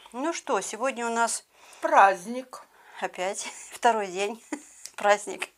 Ну что, сегодня у нас Праздник. опять второй день праздник.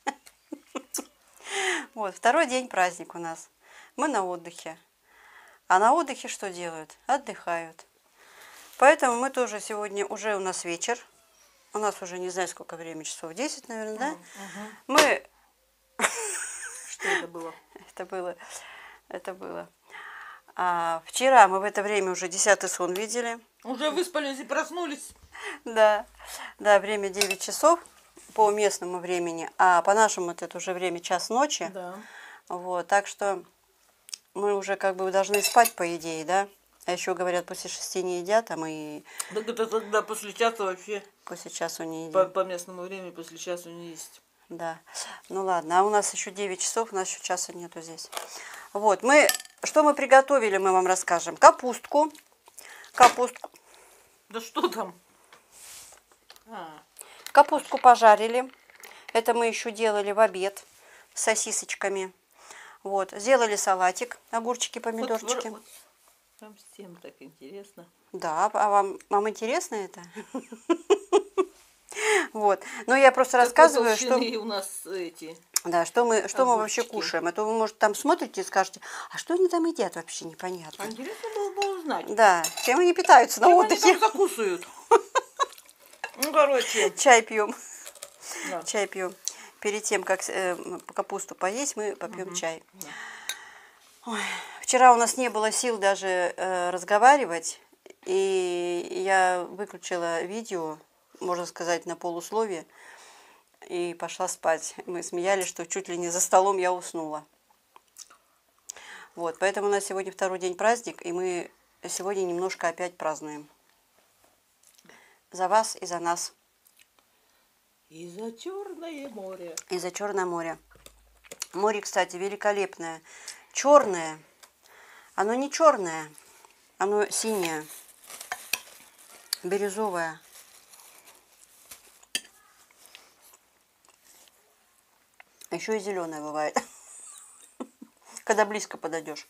Вот, второй день праздник у нас. Мы на отдыхе. А на отдыхе что делают? Отдыхают. Поэтому мы тоже сегодня, уже у нас вечер. У нас уже не знаю сколько времени, часов 10, наверное, да? Мы... Что это было? Это было. А вчера мы в это время уже 10-й сон видели. Уже выспались и проснулись. Да, время 9 часов по местному времени, а по нашему это уже время час ночи. Да. Вот, так что мы уже как бы должны спать, по идее, да? А еще говорят, после 6 не едят, а мы Так это тогда после часа вообще, после часу не едим. по местному времени, после часа не есть. Да, ну ладно, а у нас еще 9 часов, у нас еще часа нету здесь. Вот, что мы приготовили, мы вам расскажем. Капустку. Да что там? Капустку пожарили. Это мы еще делали в обед с сосисочками. Вот, сделали салатик, огурчики, помидорчики. Вот, там всем так интересно. Да, а вам интересно это? Вот, но я просто рассказываю, что у нас эти. да, что мы вообще огурчики. кушаем. А то вы, может, там смотрите и скажете, а что они там едят вообще непонятно. Интересно было бы узнать. Да, чем они питаются на Чем они отдыхе. там закусывают? Ну, короче. Чай пьем. Да. Чай пьем. Перед тем, как капусту поесть, мы попьем чай. Да. Ой, вчера у нас не было сил даже разговаривать, и я выключила видео, можно сказать, на полусловие, и пошла спать. Мы смеялись, что чуть ли не за столом я уснула. Вот, поэтому у нас сегодня второй день праздник, и мы сегодня немножко опять празднуем. За вас и за нас. И за Черное море. И за Черное море. Море, кстати, великолепное. Черное. Оно не черное, оно синее, бирюзовое. Еще и зеленое бывает, когда близко подойдешь.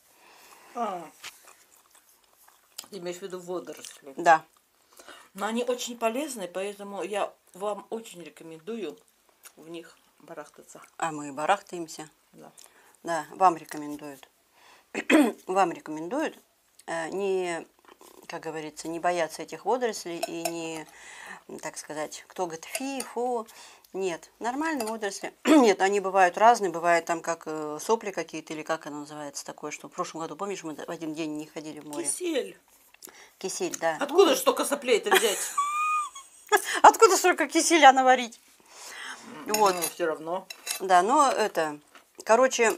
Ты имеешь в виду водоросли? Да. Но они очень полезны, поэтому я вам очень рекомендую в них барахтаться. А мы барахтаемся. Да. Да, вам рекомендуют. Вам рекомендуют не, как говорится, не бояться этих водорослей и не, так сказать, кто говорит фи, фу. Нет, нормальные водоросли. Нет, они бывают разные, бывают там как сопли какие-то, или как оно называется такое, что в прошлом году, помнишь, мы в один день не ходили в море? Кисель. Кисель, да. Откуда же столько соплей-то взять? Откуда столько киселя наварить? Вот. Ну, все равно. Да, но это, короче,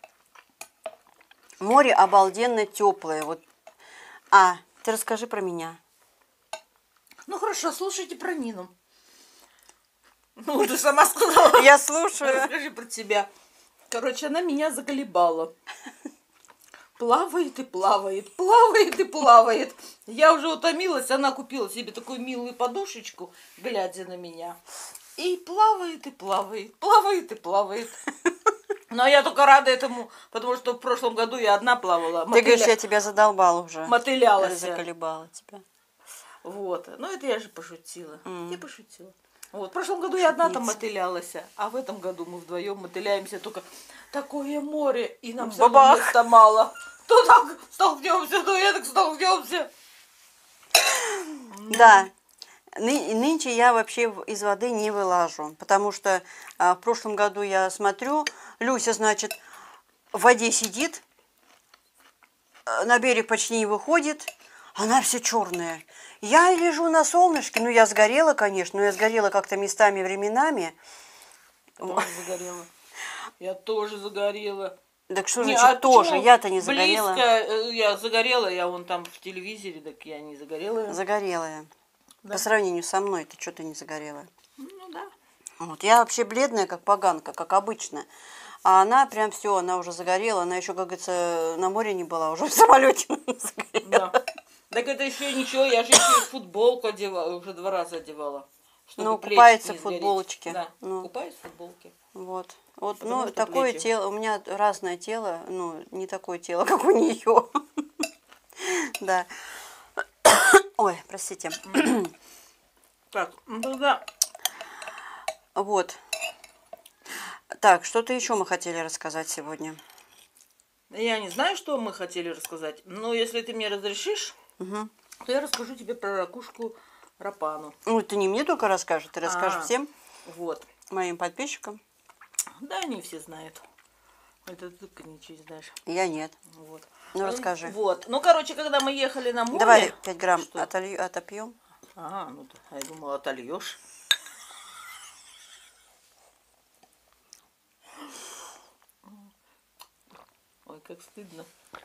море обалденно теплое. Вот. А, ты расскажи про меня. Ну хорошо, слушайте про Нину. Ну, ты сама сказала. Я слушаю. Расскажи про тебя. Короче, она меня заколебала. Плавает и плавает, плавает и плавает. Я уже утомилась, она купила себе такую милую подушечку, глядя на меня. И плавает и плавает, плавает и плавает. Но я только рада этому, потому что в прошлом году я одна плавала. Ты говоришь, я тебя задолбала уже. Мотылялась. Заколебала тебя. Вот. Ну, это я же пошутила. Я пошутила. Вот. В прошлом году я одна там мотылялась, а в этом году мы вдвоем мотыляемся. Только такое море, и нам все равно места мало. То так столкнемся, то я так столкнемся. Да. Нынче я вообще из воды не вылажу, потому что в прошлом году я смотрю, Люся, значит, в воде сидит, на берег почти не выходит, она вся черная. Я лежу на солнышке, ну я сгорела, конечно, но я сгорела как-то местами, временами. Я тоже загорела. Я тоже загорела. Так что значит тоже? Я-то не загорела. Близко я загорела, я вон там в телевизоре, так я не загорела. Загорелая. Да. По сравнению со мной, ты что-то не загорелая. Ну да. Вот. Я вообще бледная, как поганка, как обычно. А она прям все, она уже загорела. Она еще, как говорится, на море не была, уже в самолете загорела. Да. Так это еще ничего, я же еще футболку одевала, уже 2 раза одевала. Ну, купается в футболочке. Да, ну. Купаюсь в футболке. Вот, ну, такое тело, у меня разное тело, ну, не такое тело, как у нее. Да. Ой, простите. Так, ну тогда Вот. Так, что-то еще мы хотели рассказать сегодня. я не знаю, что мы хотели рассказать, но если ты мне разрешишь, Угу. то я расскажу тебе про ракушку рапану. Ну, ты не мне только расскажешь, ты расскажешь всем Вот. моим подписчикам. Да, они все знают. Это ты ничего не знаешь. Я нет. Вот. Ну, расскажи. Вот. Ну, короче, когда мы ехали на море... Давай 5 грамм Что? отопьем. Ага, ну да, я думала, отольешь. Ой, как стыдно.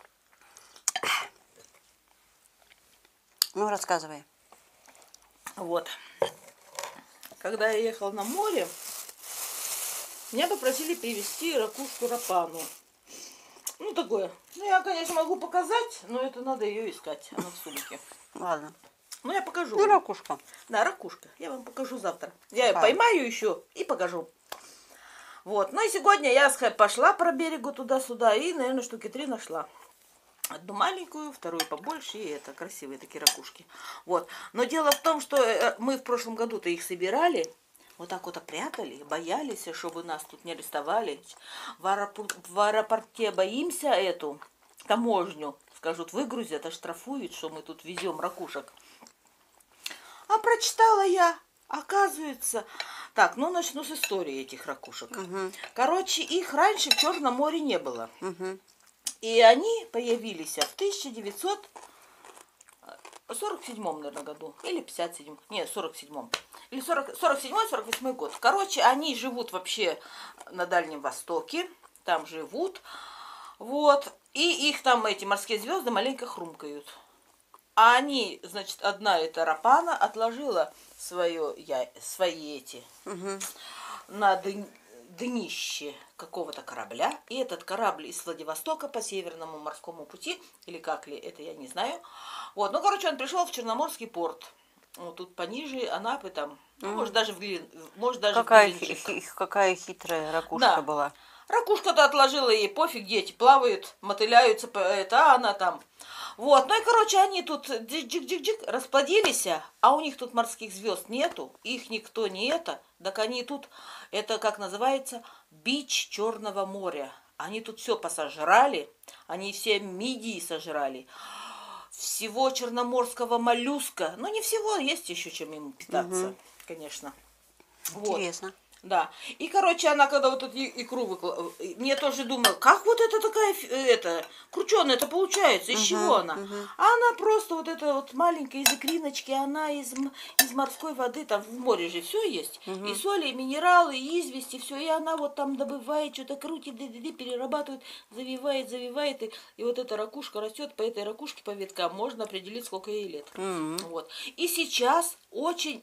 Ну, рассказывай. Вот. Когда я ехала на море, меня попросили привезти ракушку рапану. Ну, такое. Ну, я, конечно, могу показать, но это надо ее искать. Она в сумке. Ладно. Ну, я покажу. Ну, ракушка. Да, ракушка. Я вам покажу завтра. Я ее Какая? поймаю еще и покажу. Вот. Ну, и сегодня я пошла по берегу туда-сюда и, наверное, штуки 3 нашла. Одну маленькую, вторую побольше, и это красивые такие ракушки. Вот. Но дело в том, что мы в прошлом году-то их собирали, вот так вот прятали, боялись, чтобы нас тут не арестовали. В аэропорте боимся эту таможню, скажут, выгрузят, оштрафуют, что мы тут везем ракушек. А прочитала я, оказывается... Так, ну начну с истории этих ракушек. Угу. Короче, их раньше в Черном море не было. Угу. И они появились в 1947, наверное, году. Или 57-м. Нет, 47-м. Или 47-48 год. Короче, они живут вообще на Дальнем Востоке. Там живут. Вот. И их там эти морские звезды маленько хрумкают. А они, значит, одна эта рапана отложила свои эти Угу. на днище какого-то корабля. И этот корабль из Владивостока по Северному морскому пути, или как ли, это я не знаю. Вот, ну, короче, он пришел в Черноморский порт. Вот тут пониже Анапы там, ну, может, даже в Геленджик. Какая хитрая ракушка Да. была. Ракушка-то отложила ей, пофиг, дети плавают, мотыляются, а она там. Вот, ну и, короче, они тут джик-джик-джик расплодились, а у них тут морских звезд нету, их никто не это, так они тут, это как называется, бич Черного моря. Они тут все посожрали, они все мидии сожрали, всего черноморского моллюска, ну не всего, есть еще чем им питаться, конечно. Вот. Интересно. Да. И, короче, она когда вот эту икру выкладывала, мне тоже думала, как вот это такая, крученая это получается, из чего она? А она просто вот эта вот маленькая из икриночки, она из морской воды, там в море же все есть, и соли, и минералы, и известь, и все, и она вот там добывает, что-то крутит, перерабатывает, завивает, и вот эта ракушка растет, по этой ракушке, по веткам можно определить, сколько ей лет. Вот. И сейчас очень,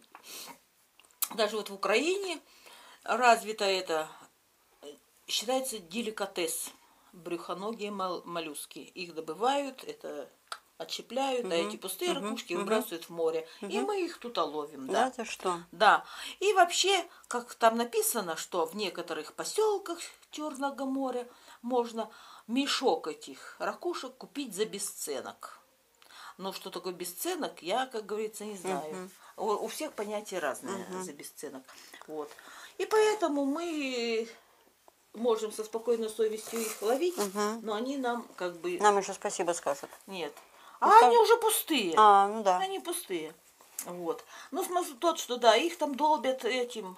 даже вот в Украине, развито это, считается деликатес, брюхоногие моллюски. Их добывают, это отщепляют, а эти пустые ракушки выбрасывают в море. И мы их тут ловим. Да, Да, ты что? Да. И вообще, как там написано, что в некоторых поселках Черного моря можно мешок этих ракушек купить за бесценок. Но что такое бесценок, я, как говорится, не знаю. У всех понятия разные за бесценок. Вот. И поэтому мы можем со спокойной совестью их ловить, но они нам как бы... Нам еще спасибо скажут. Нет. А они уже пустые. А, ну да. Они пустые. Вот. Ну, смысл тот, что да, их там долбят этим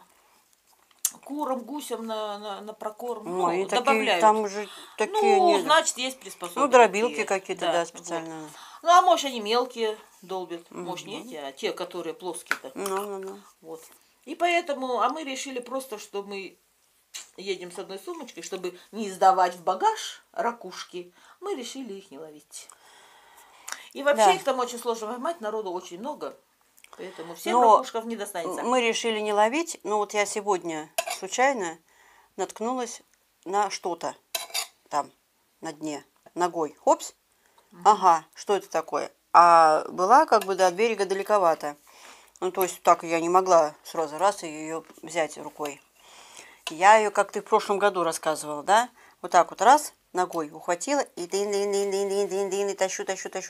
курам, гусям на прокорм. Ой, Ну, такие, добавляют. там же такие Ну, не... значит, есть приспособленцы. Ну, дробилки такие. какие-то, да, специальные. Вот. Ну, а может, они мелкие долбят. Может, не эти, а те, которые плоские-то. Ну. Вот. И поэтому, а мы решили просто, что мы едем с одной сумочкой, чтобы не сдавать в багаж ракушки, мы решили их не ловить. И вообще Да. их там очень сложно поймать, народу очень много, поэтому всем Но ракушков не достанется. мы решили не ловить, но вот я сегодня случайно наткнулась на что-то там на дне, ногой. Хопс. Ага, что это такое? А была как бы до берега далековато. Ну, то есть так я не могла сразу раз ее взять рукой. Я ее, как ты в прошлом году рассказывала, да? Вот так вот раз, ногой ухватила и дын-дын-дын-дын-дын-дын, и тащу.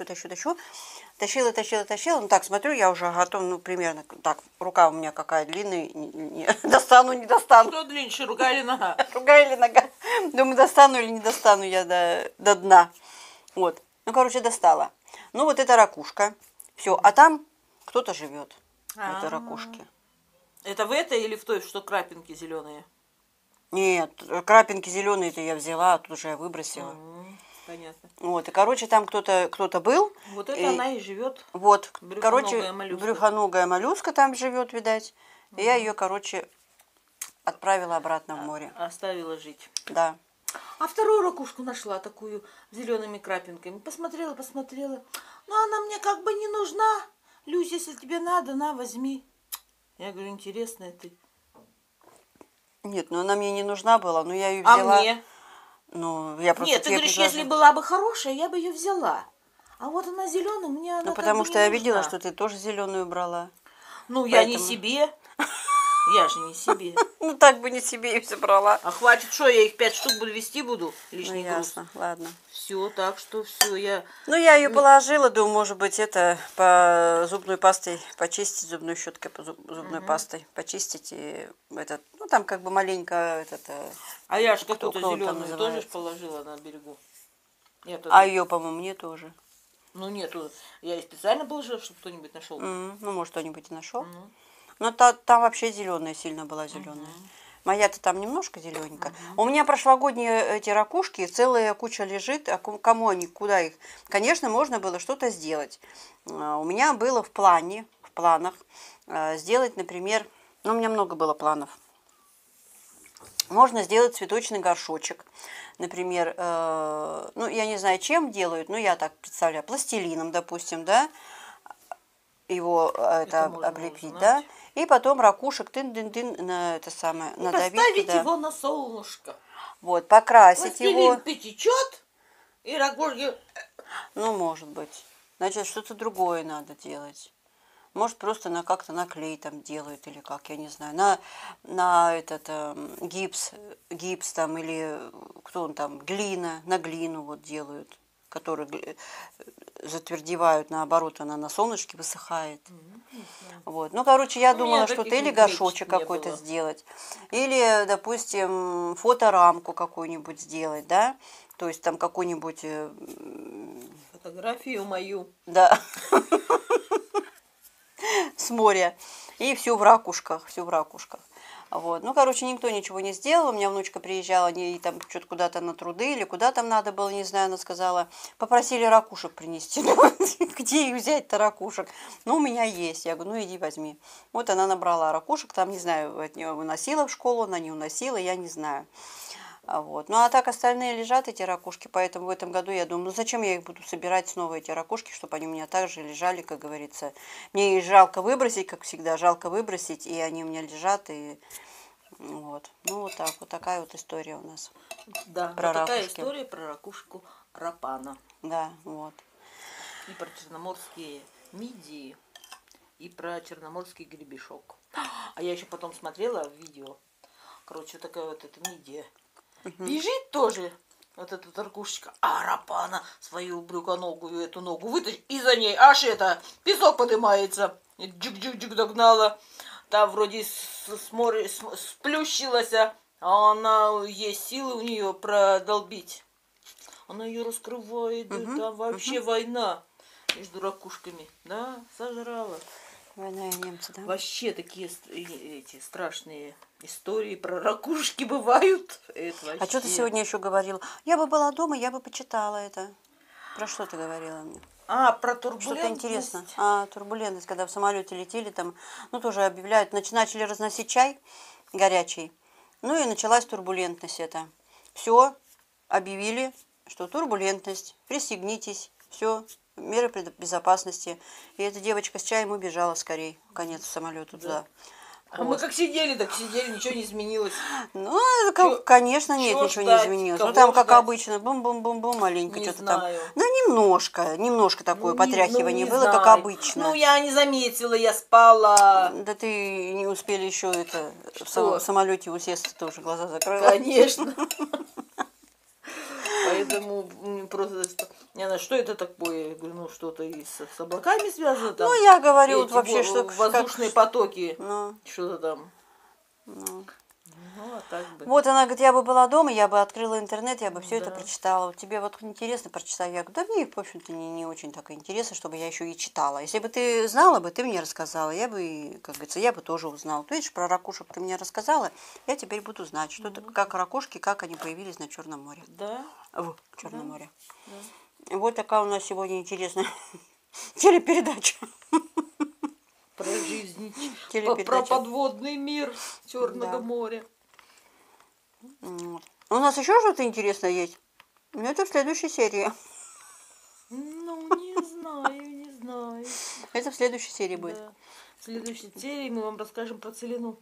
Тащила. Ну так, смотрю, я уже готова, ну, примерно, так, рука у меня какая длинная, достану, не достану. Что длиннее, рука или нога? Рука или нога. Думаю, достану или не достану я до дна. Вот. Ну, короче, достала. Ну, вот это ракушка. Все. А там кто-то живет в этой ракушке. Это в этой или в той, что крапинки зеленые? Нет, крапинки зеленые-то я взяла, а тут уже я выбросила. Понятно. Вот, и, короче, там кто-то был. Вот это она и живет. Вот, Брюхоногая моллюска. брюхоногая моллюска там живет, видать. И я ее, короче, отправила обратно в море. Оставила жить. Да. А вторую ракушку нашла такую с зелеными крапинками. Посмотрела. Но она мне как бы не нужна. Люсь, если тебе надо, на, возьми. Я говорю, интересная ты. Нет, ну она мне не нужна была, но я ее взяла. А мне? Ну, я просто Нет, ты говоришь, если была бы хорошая, я бы ее взяла. А вот она зеленая, мне она Ну, как потому бы что не я нужна. видела, что ты тоже зеленую брала. Ну, я не Поэтому- себе. Я же не себе. Ну, так бы не себе и все брала. А хватит, что я их 5 штук буду вести буду? Ну, Лишний груз. ясно, ладно. Все, так что все, я... Ну, я ее положила, думаю, может быть, это по зубной пастой почистить, зубной щеткой по зубной пастой почистить. И этот, ну, там как бы маленько этот... А я же кто какую-то он там зеленую тоже называется? ж положила на берегу. Я тоже- А ее, по-моему, мне тоже. Ну нету, я и специально положила, чтобы кто-нибудь нашел. Ну, может, кто-нибудь и нашел. Ну. Но там вообще зеленая, сильно была зеленая. Моя-то там немножко зелененькая. У меня прошлогодние эти ракушки, целая куча лежит. А кому они, куда их? Конечно, можно было что-то сделать. У меня было в планах сделать, например, ну, у меня много было планов. Можно сделать цветочный горшочек. Например, ну, я не знаю, чем делают, но я так представляю, пластилином, допустим, да, его это можно облепить, узнать. да, и потом ракушек тын-дын-дын на это самое, надавить Поставить туда. его на солнышко. Вот, покрасить Пластилин его. потечет, и ракушки... Ну, может быть. Значит, что-то другое надо делать. Может, просто как-то на клей там делают или как, я не знаю. На этот гипс там или кто он там, на глину вот делают, который затвердевают, наоборот, она на солнышке высыхает. Вот. Ну, короче, я У думала, меня что-то таких или игрушек горшочек не какой-то было. сделать, или, допустим, фоторамку какую-нибудь сделать, да, то есть там какую-нибудь, Фотографию мою. да, с моря, и все в ракушках. Вот. Ну, короче, никто ничего не сделал. У меня внучка приезжала, они там что-то куда-то на труды или куда там надо было, не знаю, она сказала, попросили ракушек принести. Где их взять-то ракушек? Ну, у меня есть. Я говорю, ну, иди возьми. Вот она набрала ракушек, там, не знаю, от нее уносила в школу, она не уносила, я не знаю. Вот. Ну, а так остальные лежат, эти ракушки, поэтому в этом году я думаю, ну, зачем я их буду собирать снова, эти ракушки, чтобы они у меня также лежали, как говорится. Мне их жалко выбросить, как всегда, и они у меня лежат, и вот. Ну, вот так, вот такая вот история у нас. Да, Про вот такая ракушки. история про ракушку рапана. Да, вот. И про черноморские мидии, и про черноморский гребешок. А я еще потом смотрела видео. Короче, вот такая вот эта мидия. Бежит тоже вот эта ракушечка, а рапана свою брюконогую эту ногу вытащит, и за ней аж это, песок поднимается. Джик-джик-джик догнала. Там вроде сплющилась, а она есть силы у нее продолбить. Она ее раскрывает, и там вообще война между ракушками. Да, сожрала. Война и немцы, да? Вообще такие эти страшные истории про ракушки бывают. Это А что ты вообще. сегодня еще говорила? Я бы была дома, я бы почитала это. Про что ты говорила мне? Про турбулентность. Что-то интересно. Турбулентность, когда в самолете летели, там, ну, тоже объявляют, начали разносить чай горячий, ну, и началась турбулентность это. Все, объявили, что турбулентность, пристегнитесь, все, меры безопасности. И эта девочка с чаем убежала скорее, конец самолета туда. А мы как сидели, ничего не изменилось. Ну, конечно, нет, чё ничего не ждать? изменилось. Кого Ну, там, как ждать? обычно, бум-бум-бум-бум, маленько Не что-то там. знаю. Ну, немножко такое потряхивание не было, как знаю. обычно. Ну, я не заметила, я спала. Да ты не успели еще это в Что? самолете усесться, ты уже глаза закрыла. Конечно. Поэтому просто... Что это такое? Я говорю, ну что-то с облаками связано там. Ну, я говорю, вот Эти вообще, что... воздушные потоки. Ну, Что-то там. ну. Ну, а так бы. Вот она говорит, я бы была дома, я бы открыла интернет, я бы все это Да. прочитала. Вот тебе вот интересно прочитать? Я говорю, да мне, в общем-то, не очень так интересно, чтобы я еще и читала. Если бы ты знала бы, ты мне рассказала, я бы, как говорится, я бы тоже узнала. Ты видишь, про ракушек ты мне рассказала, я теперь буду знать, что это, как ракушки, как они появились на Черном море. Да. В Черном Да. море. Да. Вот такая у нас сегодня интересная телепередача. Про жизнь. Про Телепередача. подводный мир Черного Да. моря. Вот. У нас еще что-то интересное есть? Ну, это в следующей серии. Ну, не знаю, не знаю. Это в следующей серии будет. Да. В следующей серии мы вам расскажем про целину.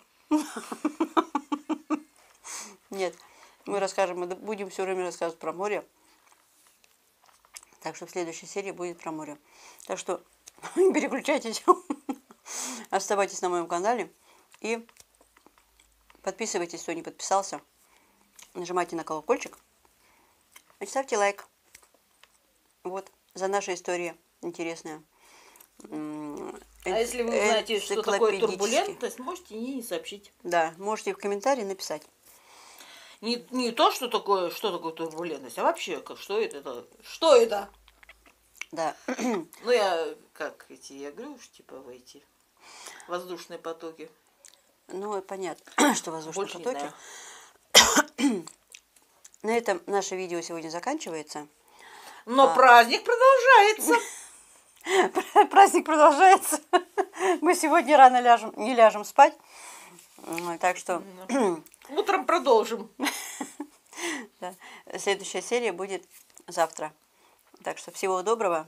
Нет, мы будем все время рассказывать про море. Так что в следующей серии будет про море. Так что не переключайтесь, оставайтесь на моем канале и подписывайтесь, кто не подписался. Нажимайте на колокольчик и ставьте лайк. Вот, за наши истории интересные. А если вы знаете, что такое турбулентность, можете не сообщить. Да, можете в комментарии написать. Не то, что такое турбулентность, а вообще, что это? Что это? Да. Ну, я говорю, типа в эти воздушные потоки. Ну, понятно, что воздушные Больше не потоки. знаю. На этом наше видео сегодня заканчивается. Но праздник продолжается. Праздник продолжается. Мы сегодня рано не ляжем спать. Так что Утром продолжим. да, следующая серия будет завтра. Так что всего доброго.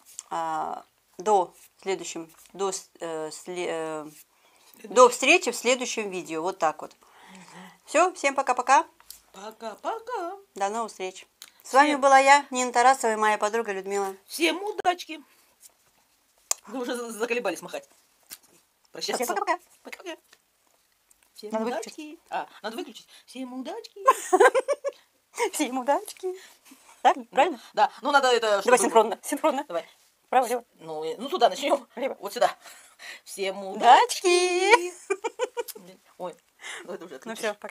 До встречи в следующем видео. Вот так вот. Все, всем пока-пока. Пока-пока. До новых встреч. С вами была я, Нина Тарасова, и моя подруга Людмила. Всем удачки. Вы уже заколебались махать. Прощаться. Всем пока-пока. Пока-пока. Всем Надо удачки. Надо выключить. Всем удачки. Всем удачки. Так, правильно? Да, ну надо это... Давай синхронно. Синхронно. Давай. Право, лево. Ну туда начнем. Лево. Вот сюда. Всем удачки. Удачки. Ой, ну это уже Ну все, пока.